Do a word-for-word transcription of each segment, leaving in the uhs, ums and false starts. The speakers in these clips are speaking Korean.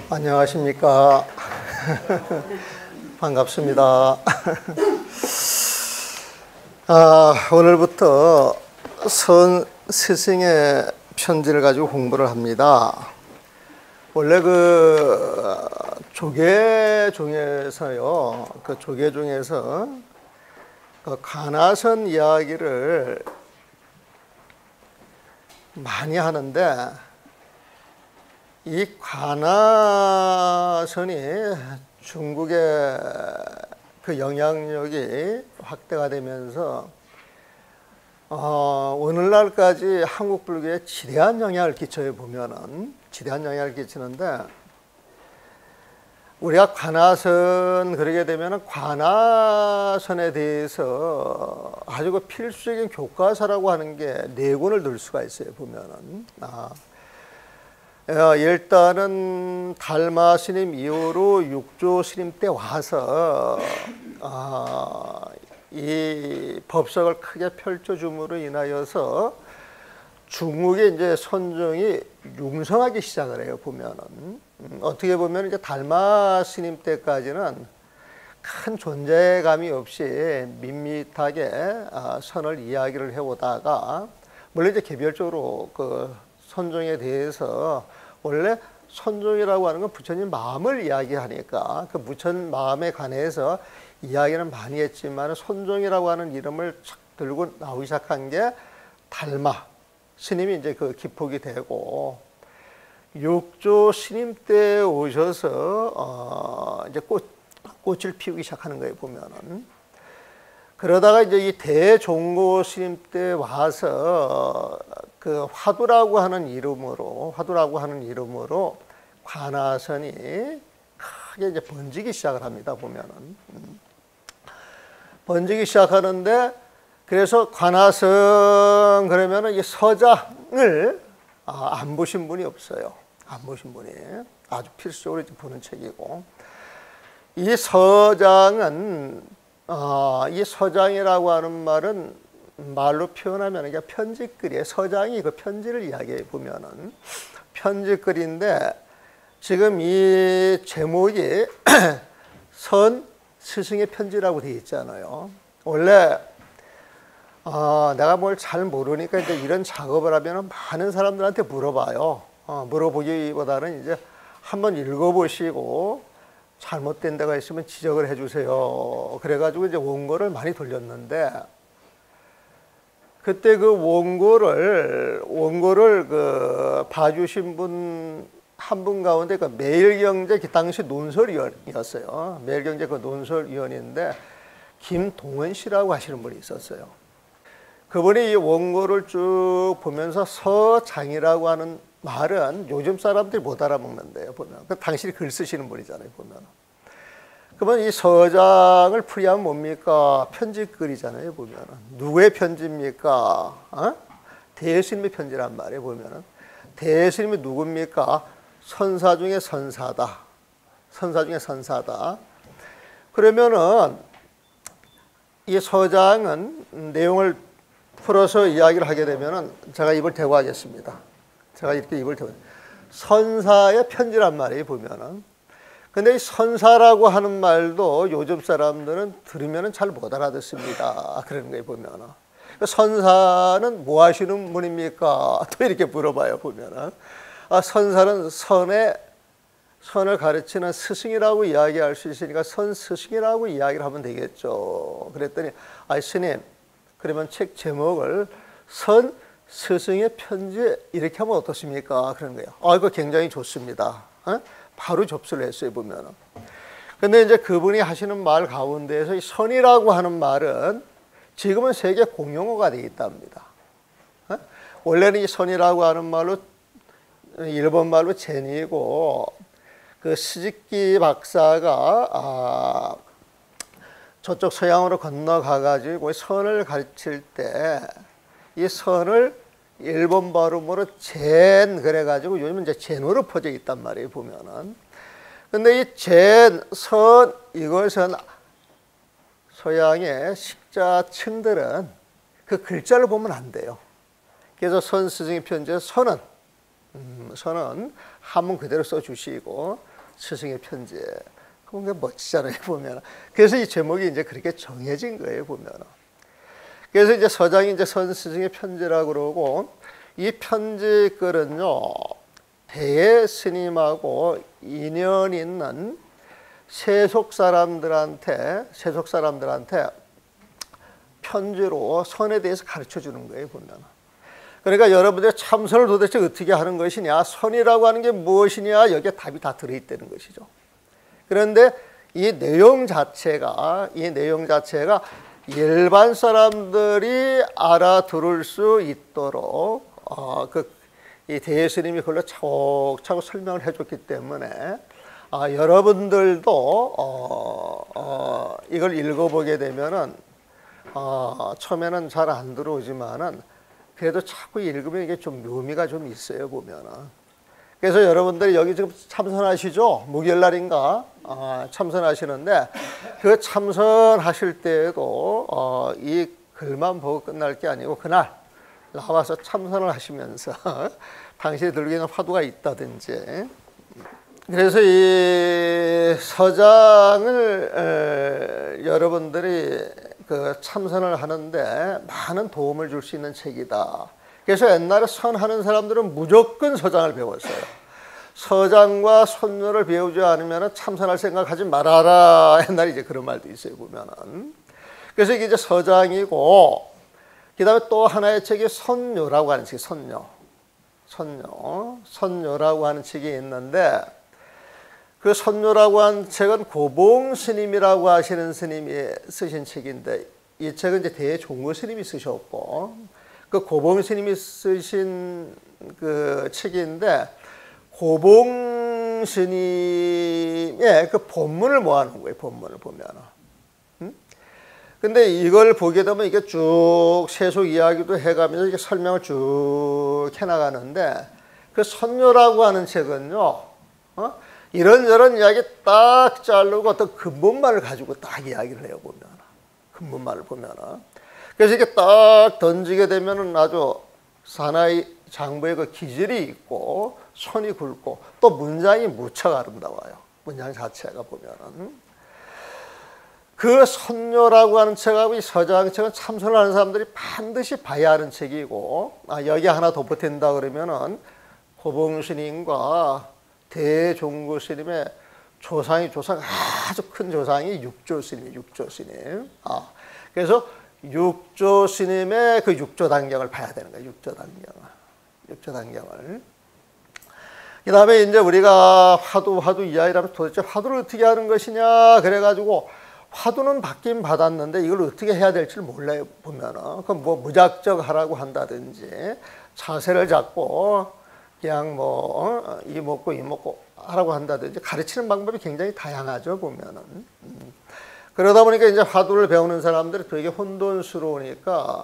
안녕하십니까. 반갑습니다. 아, 오늘부터 선 스승의 편지를 가지고 공부를 합니다. 원래 그 조계 중에서요, 그 조계 중에서 그 관아선 이야기를 많이 하는데, 이 관아선이 중국의 그 영향력이 확대가 되면서 어, 오늘날까지 한국 불교에 지대한 영향을 끼쳐요. 보면은 지대한 영향을 끼치는데, 우리가 관아선 그러게 되면은 관아선에 대해서 아주 그 필수적인 교과서라고 하는 게 네 권을 들 수가 있어요. 보면은 아. 일단은 달마 스님 이후로 육조 스님 때 와서 아, 이 법석을 크게 펼쳐줌으로 인하여서 중국의 이제 선종이 융성하기 시작을 해요. 보면은 음, 어떻게 보면 이제 달마 스님 때까지는 큰 존재감이 없이 밋밋하게 아, 선을 이야기를 해오다가, 물론 이제 개별적으로 그 선종에 대해서 원래 선종이라고 하는 건 부처님 마음을 이야기하니까 그 부처님 마음에 관해서 이야기는 많이 했지만, 선종이라고 하는 이름을 착 들고 나오기 시작한 게 달마 스님이 이제 그 기폭이 되고, 육조 스님 때 오셔서 어 이제 꽃 꽃을 피우기 시작하는 거예요. 보면은 그러다가 이제 이 대종고 스님 때 와서 그 화두라고 하는 이름으로 화두라고 하는 이름으로 관아선이 크게 이제 번지기 시작을 합니다. 보면은 번지기 시작하는데, 그래서 관아선 그러면은 이 서장을 아, 안 보신 분이 없어요. 안 보신 분이 아주 필수적으로 보는 책이고, 이 서장은 어, 이 서장이라고 하는 말은 말로 표현하면 이게 편지글이에요. 서장이 그 편지를 이야기해 보면은 편지글인데, 지금 이 제목이 선 스승의 편지라고 되어 있잖아요. 원래 어, 내가 뭘 잘 모르니까 이제 이런 작업을 하면 많은 사람들한테 물어봐요. 어, 물어보기보다는 이제 한번 읽어보시고 잘못된 데가 있으면 지적을 해주세요. 그래가지고 이제 원고를 많이 돌렸는데, 그때 그 원고를 원고를 그 봐주신 분 한 분 가운데 그 매일경제 그 당시 논설위원이었어요. 매일경제 그 논설위원인데 김동원 씨라고 하시는 분이 있었어요. 그분이 이 원고를 쭉 보면서 서장이라고 하는 말은 요즘 사람들이 못 알아먹는데요. 보면 그 당신이 글 쓰시는 분이잖아요. 보면 그러면 이 서장을 풀이하면 뭡니까? 편지글이잖아요. 보면 누구의 편지입니까? 어? 대스님의 편지란 말이에요. 보면은 대스님이 누굽니까? 선사 중에 선사다. 선사 중에 선사다. 그러면은 이 서장은 내용을 풀어서 이야기를 하게 되면은 제가 입을 대고 하겠습니다. 제가 이렇게 입을 대고 선사의 편지란 말이에요. 보면은 근데 이 선사라고 하는 말도 요즘 사람들은 들으면은 잘 못 알아듣습니다. 그러는 거예요. 보면은 선사는 뭐 하시는 분입니까? 또 이렇게 물어봐요. 보면은 아, 선사는 선의 선을 가르치는 스승이라고 이야기할 수 있으니까 선 스승이라고 이야기를 하면 되겠죠. 그랬더니 아, 스님, 그러면 책 제목을 선 스승의 편지 이렇게 하면 어떻습니까? 그런 거예요. 아, 이거 굉장히 좋습니다. 어? 바로 접수를 했어요. 보면은. 근데 이제 그분이 하시는 말 가운데에서 이 선이라고 하는 말은 지금은 세계 공용어가 되어 있답니다. 어? 원래는 이 선이라고 하는 말로 일본 말로 제니고, 그 스즈키 박사가 아, 저쪽 서양으로 건너가 가지고 선을 가르칠 때 이 선을 일본 발음으로 젠 그래 가지고 요즘은 이제 젠으로 퍼져 있단 말이에요. 보면은. 근데 이 젠, 선 이것은 서양의 식자층들은 그 글자를 보면 안 돼요. 그래서 선 스승의 편지에 선은 음, 선은 한문 그대로 써주시고, 스승의 편지. 그게 멋지잖아요, 보면. 그래서 이 제목이 이제 그렇게 정해진 거예요, 보면. 그래서 이제 서장이 이제 선 스승의 편지라고 그러고, 이 편지 글은요, 대예 스님하고 인연 있는 세속 사람들한테, 세속 사람들한테 편지로 선에 대해서 가르쳐 주는 거예요, 보면. 그러니까 여러분들 참선을 도대체 어떻게 하는 것이냐, 선이라고 하는 게 무엇이냐, 여기에 답이 다 들어있다는 것이죠. 그런데 이 내용 자체가, 이 내용 자체가 일반 사람들이 알아들을 수 있도록, 어, 그, 이 대예스님이 그걸로 차곡차곡 설명을 해줬기 때문에, 아, 여러분들도, 어, 어, 이걸 읽어보게 되면은, 어, 처음에는 잘 안 들어오지만은, 그래도 자꾸 읽으면 이게 좀 묘미가 좀 있어요, 보면은. 그래서 여러분들이 여기 지금 참선하시죠? 목요일날인가 어, 참선하시는데 그 참선하실 때에도 어, 이 글만 보고 끝날 게 아니고 그날 나와서 참선을 하시면서 당신이 들고 있는 화두가 있다든지, 그래서 이 서장을 에, 여러분들이 그 참선을 하는데 많은 도움을 줄 수 있는 책이다. 그래서 옛날에 선하는 사람들은 무조건 서장을 배웠어요. 서장과 선녀를 배우지 않으면 참선할 생각하지 말아라. 옛날에 이제 그런 말도 있어요, 보면은. 그래서 이게 이제 서장이고, 그 다음에 또 하나의 책이 선녀라고 하는 책이 선녀. 선녀. 선녀라고 하는 책이 있는데, 그 선녀라고 하는 책은 고봉 스님이라고 하시는 스님이 쓰신 책인데, 이 책은 이제 대종고 스님이 쓰셨고, 그 고봉 스님이 쓰신 그 책인데, 고봉 스님의 그 본문을 모아놓은 거예요, 본문을 보면은. 음? 근데 이걸 보게 되면 이게 쭉 세속 이야기도 해가면서 이렇게 설명을 쭉 해나가는데, 그 선녀라고 하는 책은요, 어? 이런저런 이야기 딱 자르고 어떤 근본만을 가지고 딱 이야기를 해요, 보면. 근본만을 보면은. 그래서 이렇게 딱 던지게 되면은 아주 사나이 장부의 그 기질이 있고, 손이 굵고, 또 문장이 무척 아름다워요. 문장 자체가 보면은. 그 선녀라고 하는 책하고 이 서장 책은 참선을 하는 사람들이 반드시 봐야 하는 책이고, 아, 여기 하나 덧붙인다 그러면은 고봉 스님과 대종고 스님의 조상이 조상 아주 큰 조상이 육조 스님, 육조 스님. 아, 그래서 육조 스님의 그 육조 단경을 봐야 되는 거예요. 육조 단경을, 육조 단경을. 그 다음에 이제 우리가 화두, 화두 이야기라면 도대체 화두를 어떻게 하는 것이냐 그래가지고 화두는 받긴 받았는데 이걸 어떻게 해야 될지 몰라요, 보면은. 그럼 뭐 무작정 하라고 한다든지 자세를 잡고 그냥 뭐 이 먹고 이 먹고 하라고 한다든지 가르치는 방법이 굉장히 다양하죠, 보면은. 음. 그러다 보니까 이제 화두를 배우는 사람들이 되게 혼돈스러우니까,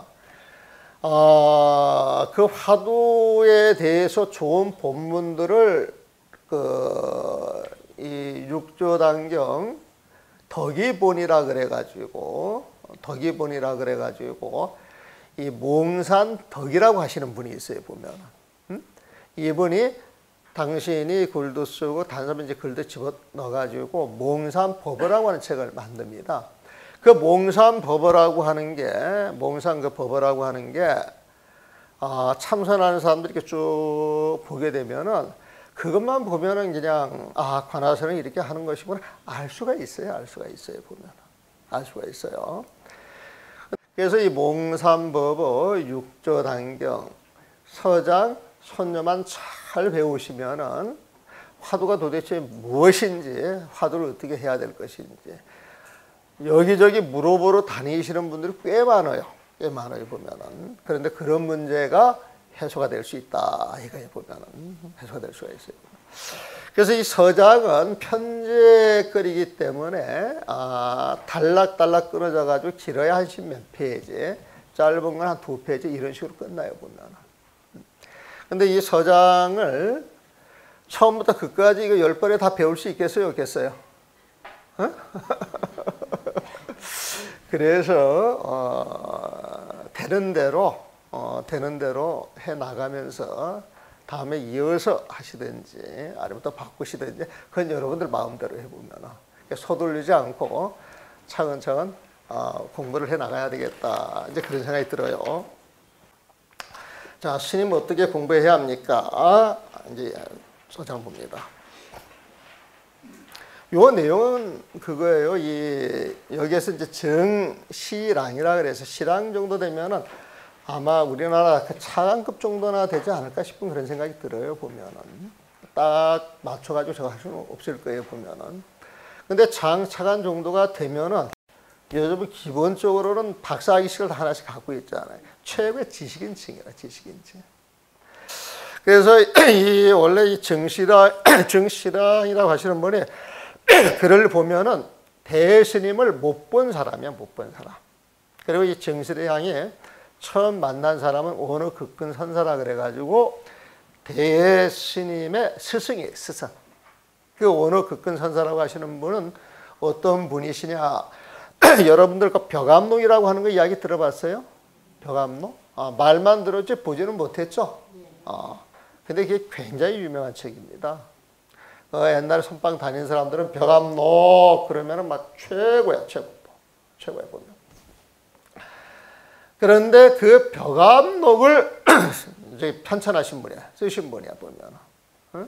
어, 그 화두에 대해서 좋은 본문들을 그 이 육조단경 덕이본이라 그래가지고 덕이본이라 그래가지고 이 몽산 덕이라고 하시는 분이 있어요, 보면. 음? 이분이 당신이 글도 쓰고 다른 사람이 이제 글도 집어 넣어가지고 몽산법어라고 하는 책을 만듭니다. 그 몽산법어라고 하는 게, 몽산 그 법어라고 하는 게, 아, 참선하는 사람들이 이렇게 쭉 보게 되면은 그것만 보면은 그냥, 아, 관화선은 이렇게 하는 것이구나. 알 수가 있어요, 알 수가 있어요, 보면. 알 수가 있어요. 그래서 이 몽산법어, 육조단경, 서장, 선녀만 잘 배우시면은 화두가 도대체 무엇인지, 화두를 어떻게 해야 될 것인지 여기저기 물어보러 다니시는 분들이 꽤 많아요. 꽤 많아요, 보면은. 그런데 그런 문제가 해소가 될 수 있다, 이거에 보면은 해소가 될 수가 있어요. 그래서 이 서장은 편제글이기 때문에 아, 달락달락 끊어져 가지고 길어야 한 십몇 페이지, 짧은 건 한 두 페이지 이런 식으로 끝나요, 보면은. 근데 이 서장을 처음부터 끝까지 이거 열 번에 다 배울 수 있겠어요, 없겠어요? 어? 그래서 어, 되는 대로 어, 되는 대로 해 나가면서 다음에 이어서 하시든지 아니면 또 바꾸시든지 그건 여러분들 마음대로 해보면 서둘리지 않고 차근차근 어, 공부를 해 나가야 되겠다. 이제 그런 생각이 들어요. 자, 스님 어떻게 공부해야 합니까? 아, 이제 소장 봅니다. 요 내용은 그거예요. 이 여기에서 이제 정시랑이라 그래서 시랑 정도 되면은 아마 우리나라 그 차관급 정도나 되지 않을까 싶은 그런 생각이 들어요. 보면은 딱 맞춰가지고 제가 할 수는 없을 거예요. 보면은 근데 장 차관 정도가 되면은 요즘 기본적으로는 박사학위식을 다 하나씩 갖고 있잖아요. 최고의 지식인층이라 지식인층. 그래서 이 원래 이 정시라 정시랑이라고 하시는 분이 글을 보면은 대스님을 못 본 사람이야, 못 본 사람. 그리고 이 정시랑이 처음 만난 사람은 어느 극근선사라 그래가지고 대스님의 스승이에요, 스승. 그 어느 극근선사라고 하시는 분은 어떤 분이시냐? 여러분들 그 벽암록이라고 하는 거 이야기 들어봤어요? 벽암록? 아, 말만 들었지 보지는 못했죠? 아, 근데 그게 굉장히 유명한 책입니다. 어, 옛날에 선방 다닌 사람들은 벽암록 그러면은 막 최고야, 최고. 최고야, 보면. 그런데 그 벽암록을 이제 편찬하신 분이야, 쓰신 분이야, 보면. 응?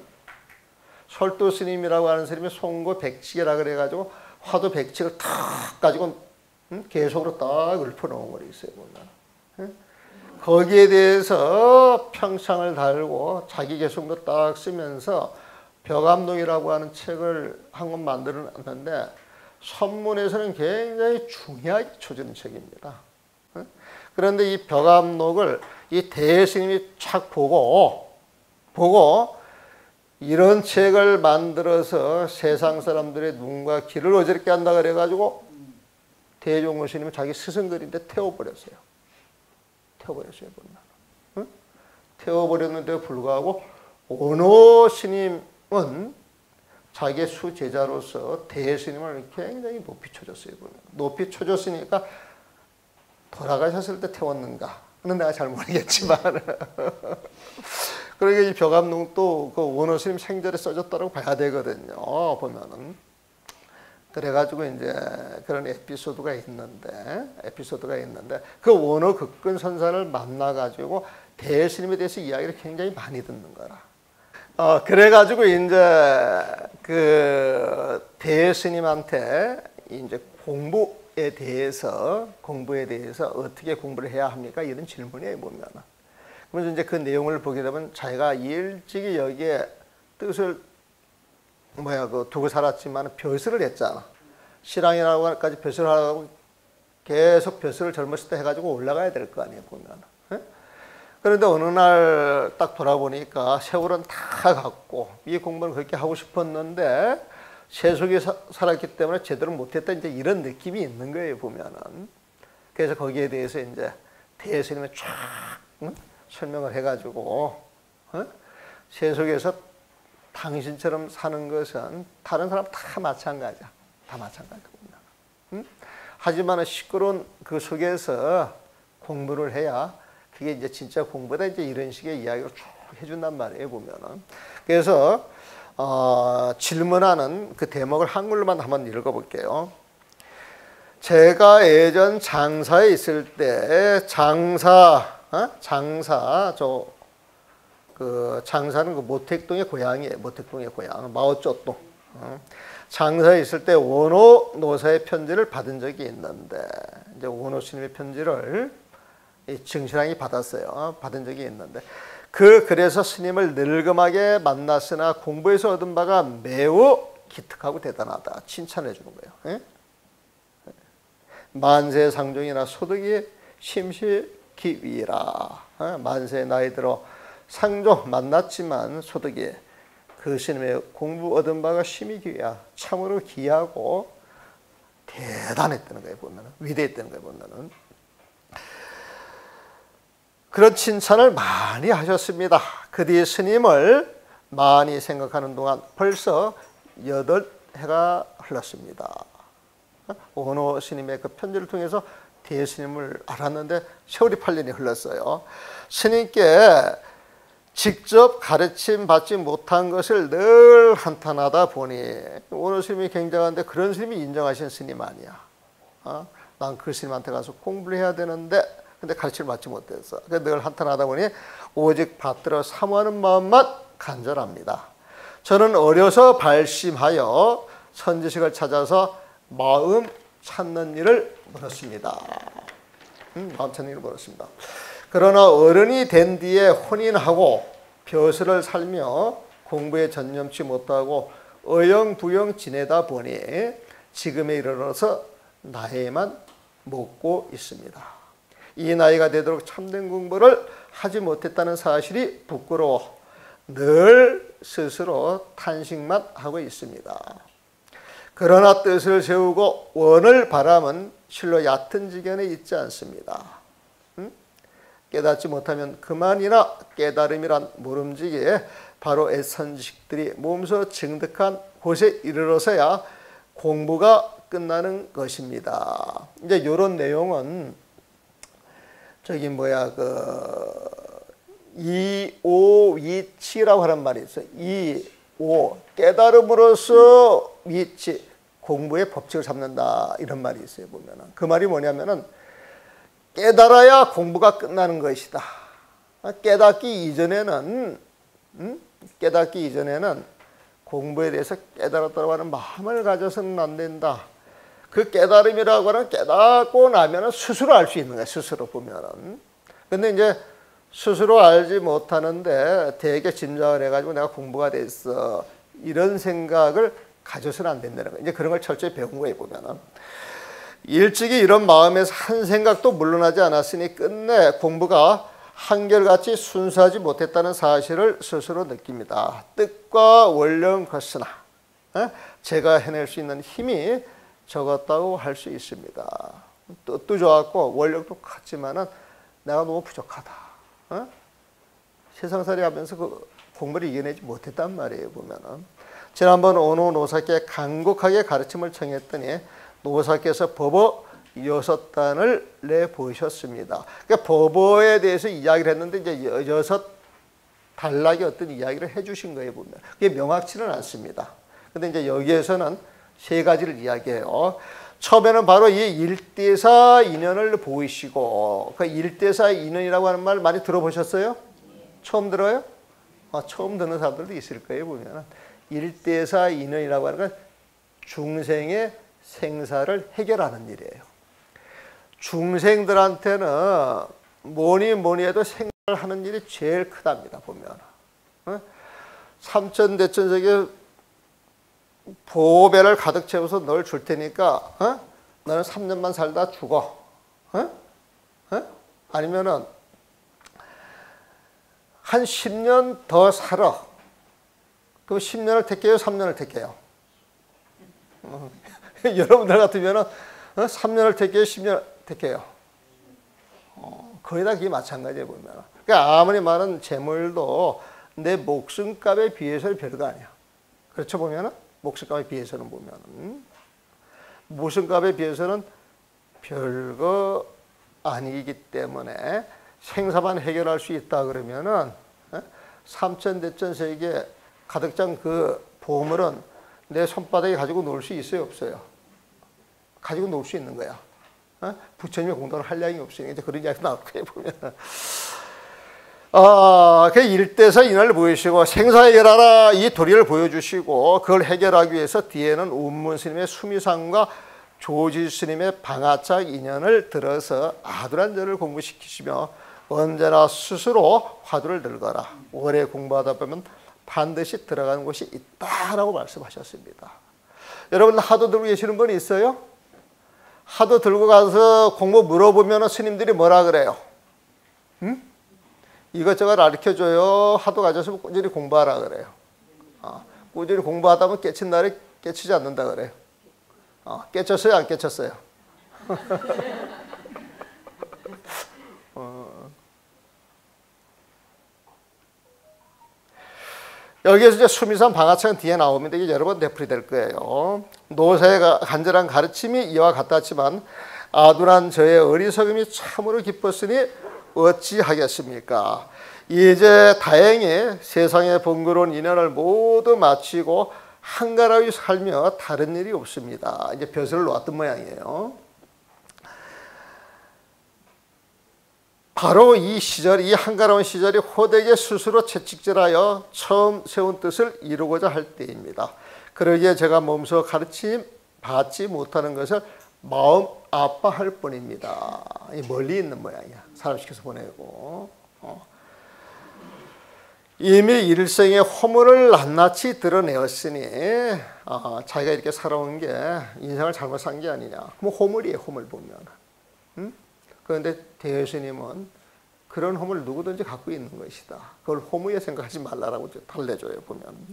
설도 스님이라고 하는 스님이 송고 백칙이라 그래가지고 화두 백칙을 탁 가지고 응? 계속으로 딱 읊어놓은 거 있어요, 보면. 응? 거기에 대해서 평창을 달고 자기 개성도 딱 쓰면서 벽암록이라고 하는 책을 한 권 만들어놨는데 선문에서는 굉장히 중요하게 쳐주는 책입니다. 응? 그런데 이 벽암록을 이 대스님이 착 보고 보고 이런 책을 만들어서 세상 사람들의 눈과 귀를 어지럽게 한다 그래가지고 대종호 스님은 자기 스승들인데 태워버렸어요. 태워버렸어요. 응? 태워버렸는데도 불구하고 원호 스님은 자기의 수제자로서 대스님을 굉장히 높이 쳐줬어요. 높이 쳐줬으니까 돌아가셨을 때 태웠는가? 그는 내가 잘 모르겠지만 그러니까 이 벽암록도 그 원호 스님 생전에 써졌다고 봐야 되거든요. 보면은 그래가지고 이제 그런 에피소드가 있는데 에피소드가 있는데 그 원호 극근 선사를 만나가지고 대스님에 대해서 이야기를 굉장히 많이 듣는 거라. 어 그래가지고 이제 그 대스님한테 이제 공부에 대해서 공부에 대해서 어떻게 공부를 해야 합니까? 이런 질문이에요, 보면. 그러면서 이제 그 내용을 보게 되면 자기가 일찍이 여기에 뜻을 뭐야 그 두고 살았지만 벼슬을 했잖아. 실랑이라고까지 벼슬을 하고 계속 벼슬을 젊었을 때 해가지고 올라가야 될 거 아니에요, 보면. 에? 그런데 어느 날 딱 돌아보니까 세월은 다 갔고 이 공부는 그렇게 하고 싶었는데 세속에 사, 살았기 때문에 제대로 못했다 이제 이런 느낌이 있는 거예요, 보면은. 그래서 거기에 대해서 이제 대스님이 쫙 응? 설명을 해가지고 어? 세속에서 당신처럼 사는 것은 다른 사람 다 마찬가지야, 다 마찬가지야. 응? 하지만 시끄러운 그 속에서 공부를 해야 그게 이제 진짜 공부다 이제 이런 식의 이야기를 쭉 해준단 말이에요, 보면은. 그래서 어, 질문하는 그 대목을 한글로만 한번 읽어볼게요. 제가 예전 장사에 있을 때 장사, 어? 장사 저 그 장사는 그 모택동의 고향이에요. 모택동의 고향 마오쩌동. 어? 장사에 있을 때 원호 노사의 편지를 받은 적이 있는데 이제 원호 스님의 편지를 이 증신왕이 받았어요. 받은 적이 있는데 그 그래서 스님을 늙음하게 만났으나 공부에서 얻은 바가 매우 기특하고 대단하다. 칭찬해 주는 거예요. 에? 만세 상종이나 소득이 심시기위라. 만세 나이 들어 상종 만났지만 소득이 그 스님의 공부 얻은 바가 심히 귀야. 참으로 귀하고 대단했다는 거예요. 보면은 위대했다는 거예요. 보면은 그런 칭찬을 많이 하셨습니다. 그 뒤에 스님을 많이 생각하는 동안 벌써 여덟 해가 흘렀습니다. 원호 스님의 그 편지를 통해서 대스님을 알았는데 세월이 팔 년이 흘렀어요. 스님께 직접 가르침 받지 못한 것을 늘 한탄하다 보니 오늘 스님이 굉장한데 그런 스님이 인정하신 스님 아니야. 어? 난 그 스님한테 가서 공부를 해야 되는데 근데 가르침을 받지 못했어. 늘 한탄하다 보니 오직 받들어 사모하는 마음만 간절합니다. 저는 어려서 발심하여 선지식을 찾아서 마음 찾는 일을 벌였습니다. 음, 마음 찾는 일을 벌였습니다. 그러나 어른이 된 뒤에 혼인하고 벼슬을 살며 공부에 전념치 못하고 어영부영 지내다 보니 지금에 이르러서 나이만 먹고 있습니다. 이 나이가 되도록 참된 공부를 하지 못했다는 사실이 부끄러워 늘 스스로 탄식만 하고 있습니다. 그러나 뜻을 세우고 원을 바람은 실로 얕은 지경에 있지 않습니다. 응? 깨닫지 못하면 그만이나 깨달음이란 모름지기에 바로 애선지식들이 몸소 증득한 곳에 이르러서야 공부가 끝나는 것입니다. 이제 이런 내용은 저기 뭐야 그 이오위치라고 하는 말이 있어요. 이오 깨달음으로써 위치 공부의 법칙을 잡는다 이런 말이 있어요. 보면은 그 말이 뭐냐면은 깨달아야 공부가 끝나는 것이다. 깨닫기 이전에는 음? 깨닫기 이전에는 공부에 대해서 깨달았다고 하는 마음을 가져서는 안 된다. 그 깨달음이라고 하는 깨닫고 나면은 스스로 알 수 있는 거야. 스스로 보면은. 근데 이제 스스로 알지 못하는데 되게 짐작을 해가지고 내가 공부가 됐어. 이런 생각을 가져서는 안 된다는 거야. 이제 그런 걸 철저히 배운 거예요. 보면은. 일찍이 이런 마음에서 한 생각도 물러나지 않았으니 끝내 공부가 한결같이 순수하지 못했다는 사실을 스스로 느낍니다. 뜻과 원령 컸으나 제가 해낼 수 있는 힘이 적었다고 할 수 있습니다. 뜻도 좋았고 원력도 컸지만은 내가 너무 부족하다. 어? 세상살이 하면서 그 공부를 이겨내지 못했단 말이에요. 보면은 지난번 오노 노사께 간곡하게 가르침을 청했더니 노사께서 법어 여섯 단을 내보셨습니다. 그러니까 법어에 대해서 이야기를 했는데 이제 여섯 단락의 어떤 이야기를 해주신 거예요. 보면 그게 명확치는 않습니다. 근데 이제 여기에서는 세 가지를 이야기해요. 처음에는 바로 이 일대사 인연을 보이시고 그 일대사 인연이라고 하는 말 많이 들어보셨어요? 처음 들어요? 아, 처음 듣는 사람들도 있을 거예요. 보면 일대사 인연이라고 하는 건 중생의 생사를 해결하는 일이에요. 중생들한테는 뭐니 뭐니 해도 생활하는 일이 제일 크답니다. 보면 어? 삼천대천세계 보배를 가득 채워서 널 줄 테니까 어? 너는 삼 년만 살다 죽어. 어? 어? 아니면은 한 십 년 더 살아. 그럼 십 년을 택해요? 삼 년을 택해요? 어. 여러분들 같으면은 어? 삼 년을 택해요? 십 년을 택해요? 어, 거의 다 그게 마찬가지예요. 보면. 그러니까 아무리 많은 재물도 내 목숨값에 비해서는 별거 아니야. 그렇죠? 보면은 목숨값에 비해서는 보면은 목숨값에 비해서는 별거 아니기 때문에 생사만 해결할 수 있다 그러면은 삼천대천세계 가득 찬 그 보물은 내 손바닥에 가지고 놀 수 있어요? 없어요? 가지고 놀 수 있는 거야. 부처님의 공덕을 한량이 없으니까 이제 그런 이야기 나올 거예요. 보면. 아, 그 일대사 인연을 보이시고 생사 해결하라 이 도리를 보여주시고 그걸 해결하기 위해서 뒤에는 운문 스님의 수미상과 조지 스님의 방아착 인연을 들어서 아두란절을 공부시키시며 언제나 스스로 화두를 들거라. 오래 공부하다 보면 반드시 들어가는 곳이 있다라고 말씀하셨습니다. 여러분 하도 들고 계시는 분 있어요? 하도 들고 가서 공부 물어보면 스님들이 뭐라 그래요? 응? 이것저것 가르쳐줘요. 하도 가져서 꾸준히 공부하라 그래요. 어, 꾸준히 공부하다 보면 깨친 날에 깨치지 않는다 그래요. 어, 깨쳤어요? 안 깨쳤어요? 어. 여기에서 이제 수미산 방아창 뒤에 나오면 이게 여러 번 되풀이 될 거예요. 노사의 간절한 가르침이 이와 같았지만 아둔한 저의 어리석음이 참으로 깊었으니 어찌하겠습니까? 이제 다행히 세상의 번거로운 인연을 모두 마치고 한가하게 살며 다른 일이 없습니다. 이제 벼슬을 놓았던 모양이에요. 바로 이 시절, 이 한가로운 시절이 호되게 스스로 채찍질하여 처음 세운 뜻을 이루고자 할 때입니다. 그러기에 제가 몸소 가르침 받지 못하는 것을 마음 아파할 뿐입니다. 멀리 있는 모양이야. 사람 시켜서 보내고. 어. 이미 일생의 허물을 낱낱이 드러내었으니 아, 자기가 이렇게 살아온 게 인생을 잘못 산 게 아니냐. 그럼 허물이에요. 허물 보면. 음? 그런데 대여스님은 그런 허물을 누구든지 갖고 있는 것이다. 그걸 허무에 생각하지 말라라고 달래줘요. 보면.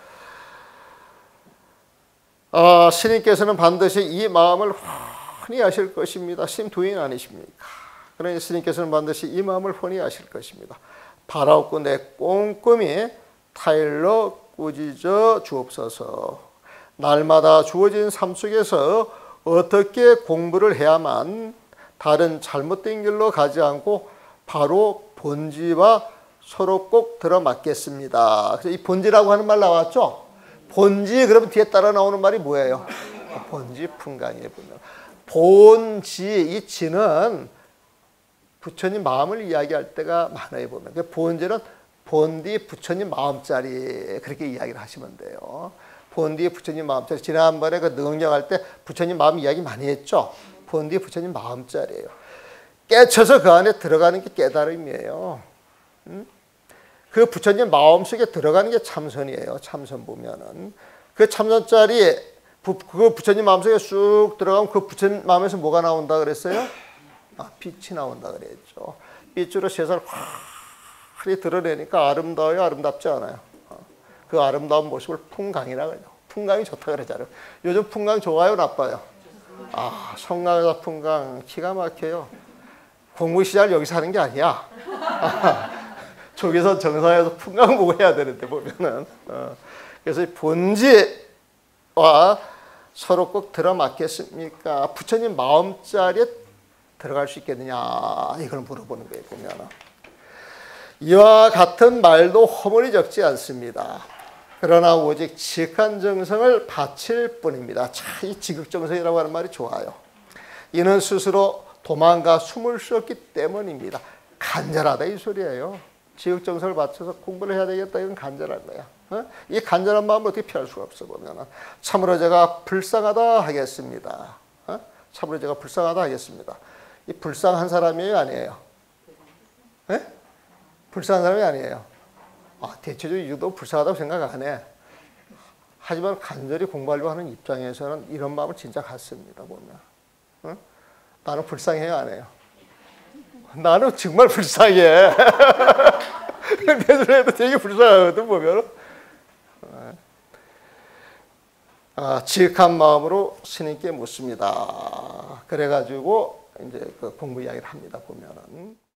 아, 스님께서는 반드시 이 마음을 훤히 아실 것입니다. 스님 두인 아니십니까? 그러니 스님께서는 반드시 이 마음을 훤히 아실 것입니다. 바라옵고 내 꼼꼼히 타일러 꾸짖어 주옵소서. 날마다 주어진 삶 속에서 어떻게 공부를 해야만 다른 잘못된 길로 가지 않고 바로 본지와 서로 꼭 들어맞겠습니다. 그래서 이 본지라고 하는 말 나왔죠? 본지 그러면 뒤에 따라 나오는 말이 뭐예요? 본지 풍강이에요. 보면. 본지, 이 지는 부처님 마음을 이야기할 때가 많아요. 보면. 본지는 본디 부처님 마음자리 그렇게 이야기를 하시면 돼요. 본디 부처님 마음자리. 지난번에 그 능경할 때 부처님 마음 이야기 많이 했죠. 본디 부처님 마음자리예요. 깨쳐서 그 안에 들어가는 게 깨달음이에요. 음? 그 부처님 마음속에 들어가는 게 참선이에요. 참선 보면은 그 참선자리 그 부처님 마음속에 쑥 들어가면 그 부처님 마음에서 뭐가 나온다 그랬어요? 아, 빛이 나온다 그랬죠. 빛으로 세상을 확 드러내니까 아름다워요, 아름답지 않아요? 그 아름다운 모습을 풍강이라 그래요. 풍강이 좋다 그러잖아요. 요즘 풍강 좋아요, 나빠요? 아, 성강에서 풍강 기가 막혀요. 공부 시절 여기서 하는 게 아니야. 저기서 정상에서 풍강 보고 해야 되는데 보면은. 어. 그래서 본지와 서로 꼭 들어맞겠습니까? 부처님 마음자리에 들어갈 수 있겠느냐 이걸 물어보는 거예요. 보면 이와 같은 말도 허물이 적지 않습니다. 그러나 오직 지극한 정성을 바칠 뿐입니다. 참, 이 지극정성이라고 하는 말이 좋아요. 이는 스스로 도망가 숨을 수 없기 때문입니다. 간절하다 이 소리예요. 지극정성을 바쳐서 공부를 해야 되겠다 이건 간절한 거야. 어? 이 간절한 마음을 어떻게 피할 수가 없어 보면 참으로 제가 불쌍하다 하겠습니다. 어? 참으로 제가 불쌍하다 하겠습니다. 이 불쌍한 사람이에요, 아니에요? 에? 불쌍한 사람이 아니에요. 아, 대체적으로 유독 불쌍하다고 생각 안 해. 하지만 간절히 공부하려고 하는 입장에서는 이런 마음을 진짜 갖습니다. 보면 어? 나는 불쌍해요, 안 해요? 나는 정말 불쌍해. 내 눈에도 되게 불쌍하거든 보면. 아, 지극한 마음으로 스님께 묻습니다. 그래가지고 이제 그 공부 이야기를 합니다. 보면은.